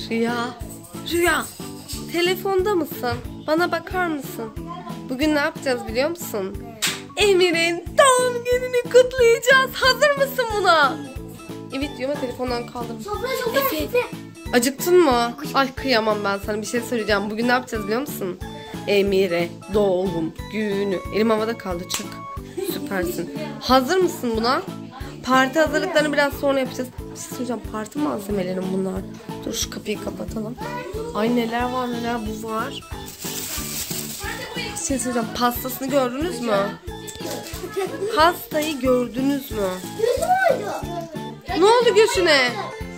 Rüya, Rüya, telefonda mısın? Bana bakar mısın? Bugün ne yapacağız biliyor musun? Emir'in doğum gününü kutlayacağız. Hazır mısın buna? Evet diyor ama telefondan kaldırdım. Efe, acıktın mı? Ay kıyamam ben sana, bir şey söyleyeceğim. Bugün ne yapacağız biliyor musun? Emir'e doğum günü. Elim havada kaldı, çık. Süpersin. Hazır mısın buna? Parti hazırlıklarını biraz sonra yapacağız. Bir şey söyleyeceğim, parti malzemelerim bunlar. Dur şu kapıyı kapatalım. Ay neler var neler, bu var. Bir şey söyleyeceğim, pastasını gördünüz mü? Pastayı gördünüz mü? Ne oldu gözüne?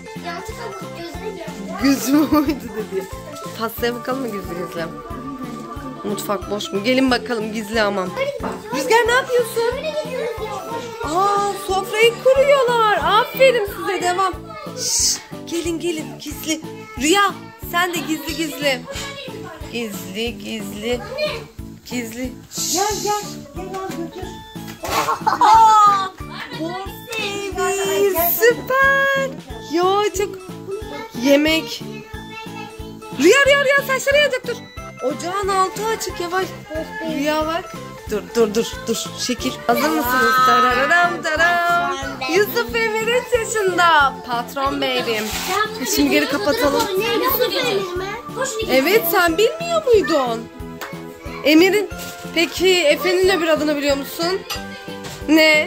Gözüm oydu dedi. Pastaya bakalım mı gizli gizli? Mutfak boş mu? Gelin bakalım gizli ama. Rüzgar ne yapıyorsun? Aa, sofrayı kuruyorlar. Aferin size, devam. Şşş, gelin gelin gizli. Rüya sen de gizli gizli. Gizli gizli. Gizli. Gel gel. Gel götür. Süper. Ya çok yemek. Rüya saçları yanacak, dur. Ocağın altı açık, yavaş. Rüya bak. Dur. Şekil. Hazır mısınız? Tararam taram. Yusuf Emir 3 yaşında. Patron beyim. Şimdi geri kapatalım. Evet, sen bilmiyor muydun? Emir'in. Peki Efe'nin öbür adını biliyor musun? Ne?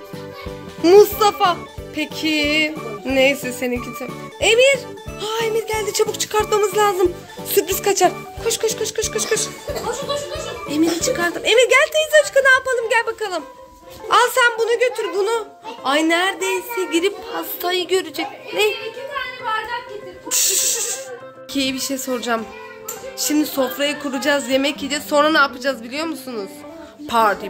Mustafa. Peki. Neyse seninki. Emir. Ha, Emir geldi, çabuk çıkartmamız lazım. Sürpriz kaçar. Koş. Koşun. Emir'i çıkardım. Emir gel teyze aşkına, ne yapalım, gel bakalım. Al sen bunu, götür bunu. Ay neredeyse girip pastayı görecek. Ne? 2 tane bardak getir. Ki bir şey soracağım. Şimdi sofrayı kuracağız, yemek yiyeceğiz. Sonra ne yapacağız biliyor musunuz? Party.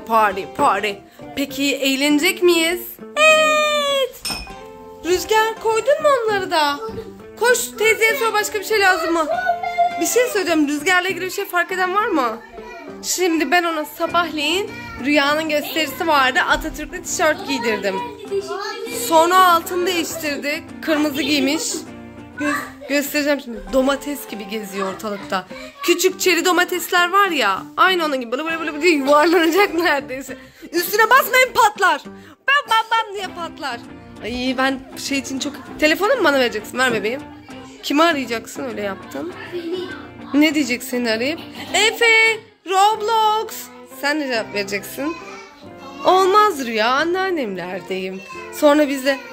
Peki eğlenecek miyiz? Evet. Rüzgar koydun mu onları da? Koş teyzeye sor, başka bir şey lazım mı? Bir şey söyleyeceğim. Rüzgarla ilgili bir şey fark eden var mı? Şimdi ben ona sabahleyin Rüya'nın gösterisi vardı. Atatürk'lü tişört giydirdim. Sonra altını değiştirdi. Kırmızı giymiş. Göstereceğim şimdi. Domates gibi geziyor ortalıkta. Küçük çeri domatesler var ya. Aynı onun gibi böyle yuvarlanacak neredeyse. Üstüne basmayın, patlar. Bam diye patlar. Ay ben şey için çok... Telefonu mu bana vereceksin? Ver bebeğim. Kimi arayacaksın, öyle yaptın? Ne diyecek seni arayıp? Efe, Roblox. Sen ne cevap vereceksin? Olmaz Rüya, anneannemlerdeyim. Sonra biz de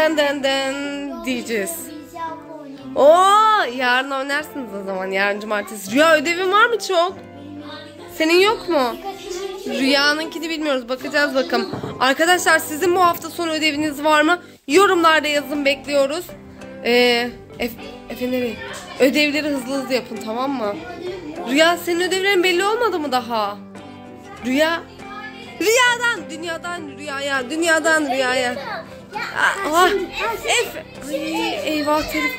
dın diyeceğiz. Oo, yarın oynarsınız o zaman, yarın cumartesi. Rüya ödevin var mı çok? Senin yok mu? Rüya'nınkini bilmiyoruz, bakacağız bakalım. Arkadaşlar sizin bu hafta sonu ödeviniz var mı? Yorumlarda yazın, bekliyoruz. Efe nereye? Ödevleri hızlı yapın, tamam mı? Rüya senin ödevlerin belli olmadı mı daha? Rüya. Dünyadan rüyaya. Efe. Ay, eyvah telif.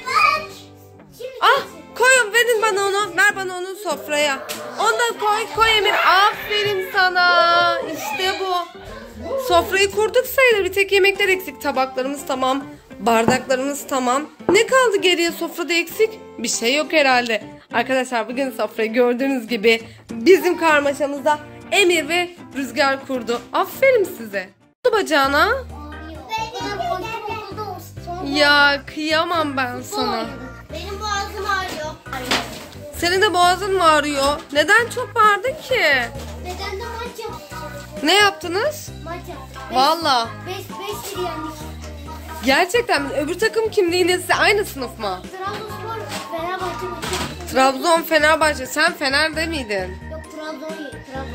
Koyun, verin bana onu. Ver bana onu sofraya. Onu da koy Emir. Aferin sana. İşte bu. Sofrayı kurduk sayılır. Bir tek yemekler eksik. Tabaklarımız tamam. Bardaklarımız tamam. Ne kaldı geriye sofrada eksik? Bir şey yok herhalde. Arkadaşlar bugün sofrayı gördüğünüz gibi bizim karmaşamızda Emir ve Rüzgar kurdu. Aferin size. Ne oldu bacağına? Ya kıyamam ben sana. Benim boğazım ağrıyor. Senin de boğazın mı ağrıyor? Neden çok bağırdın ki? Neden de maç yaptık? Ne yaptınız? Maç yaptık. Valla. 5-1 yendik. Gerçekten mi? Öbür takım kimdi, yine size aynı sınıf mı? Trabzonspor, Fenerbahçe maçı. Trabzon, Fenerbahçe. Sen Fener'de miydin? Yok, Trabzon.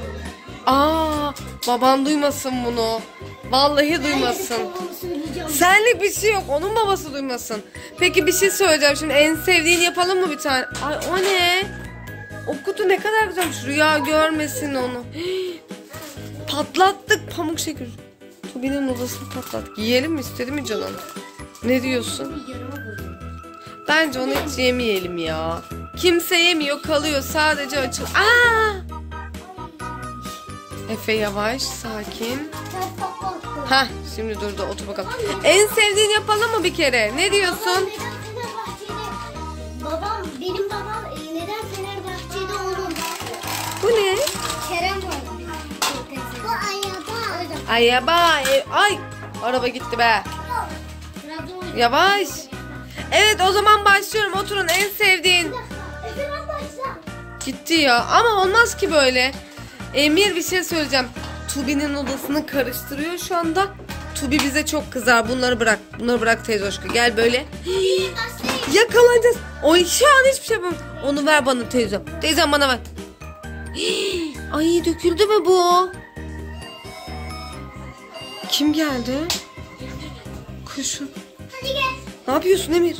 Baban duymasın bunu. Vallahi duymasın. Senlik bir şey yok. Onun babası duymasın. Peki bir şey söyleyeceğim. Şimdi en sevdiğini yapalım mı bir tane? Ay o ne? O kutu ne kadar güzelmiş. Rüya görmesin onu. Patlattık pamuk şeker. Tubi'nin odasını patlattık. Yiyelim mi, istedi mi canım? Ne diyorsun? Bence onu hiç yemeyelim ya. Kimse yemiyor, kalıyor. Sadece açıl. Efe yavaş, sakin. Şimdi durdu, otur bakalım. En sevdiğini yapalım mı bir kere? Ne diyorsun? Benim babam neden Fenerbahçe'de olur? Bu ne? Kerem var. Bu ayaba. Ayaba. Ay. Araba gitti be. Trabzon. Yavaş. Evet o zaman başlıyorum. Oturun en sevdiğin. Efendim başla. Gitti ya. Ama olmaz ki böyle. Emir bir şey söyleyeceğim. Tubi'nin odasını karıştırıyor şu anda. Tubi bize çok kızar. Bunları bırak. Bunları bırak teyze Hoşka. Gel böyle. Yakalanacağız. O şu an hiçbir şey yapamam. Onu ver bana teyzem. Teyzem bana ver. Ay döküldü mü bu? Kim geldi? Kuşum. Hadi gel. Ne yapıyorsun Emir?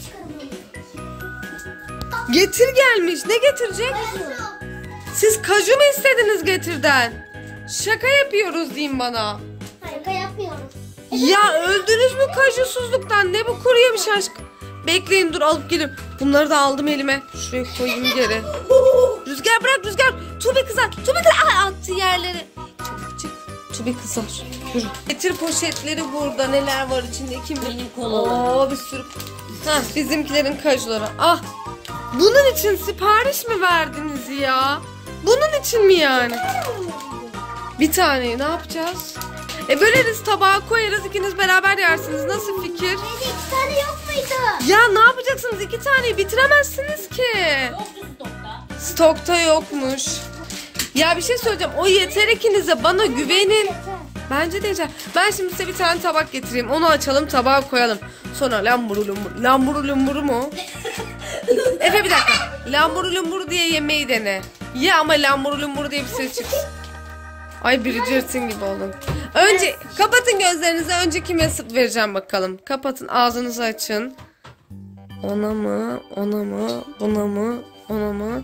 Getir gelmiş. Ne getirecek? Siz kaju mu istediniz Getir'den? Şaka yapıyoruz diyeyim bana. Şaka yapmıyorum. Ya öldünüz mü kajusuzluktan? Ne bu kuru yemiş aşk? Bekleyin dur alıp gelin. Bunları da aldım elime. Şuraya koyayım geri. Rüzgar bırak Rüzgar. Tubi kızar. Tubi kızar. Ay, attı yerleri. Çabuk çık. Tubi kızar. Yürü. Getir poşetleri burada. Neler var içinde kim bilir. Benim kolalarım. Oo bir sürü. Hah bizimkilerin kajuları. Ah. Bunun için sipariş mi verdiniz ya? Bunun için mi yani? Bir taneyi ne yapacağız? Böleriz tabağa koyarız ikiniz beraber yersiniz. Nasıl fikir? Evde 2 tane yok muydu? Ya ne yapacaksınız? 2 taneyi bitiremezsiniz ki. Yoktu stokta. Stokta yokmuş. Ya bir şey söyleyeceğim. O yeter ikinize. Bana güvenin. Bence de yeter. Ben şimdi size bir tane tabak getireyim. Onu açalım tabağa koyalım. Sonra lamburu lumburu. Lamburu lumburu mu? Efe bir dakika. Lamburu lumburu diye yemeği dene. Ya ama lamburu lumburu diye bir ses çıksın. Ay Bridgerton gibi oldum. Önce kapatın gözlerinizi. Önce kime vereceğim bakalım. Kapatın ağzınızı açın. Ona mı? Ona mı? Buna mı? Ona mı?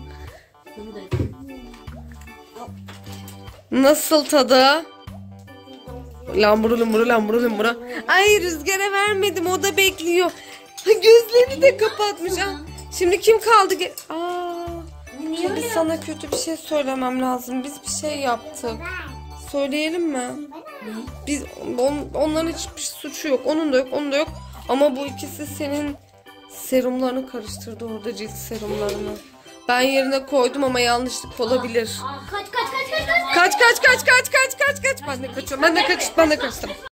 Nasıl tadı? Lamburu lumburu lamburu lumburu. Ay Rüzgar'a vermedim. O da bekliyor. Gözlerini de kapatmış. Şimdi kim kaldı? Tabii sana kötü bir şey söylemem lazım. Biz bir şey yaptık. Söyleyelim mi? Biz onların hiçbir suçu yok. Onun da yok, onun da yok. Ama bu ikisi senin serumlarını karıştırdı orada, cilt serumlarını. Ben yerine koydum ama yanlışlık olabilir. Kaç. Kaç. Ben de kaçıyorum. Ben de kaçtım.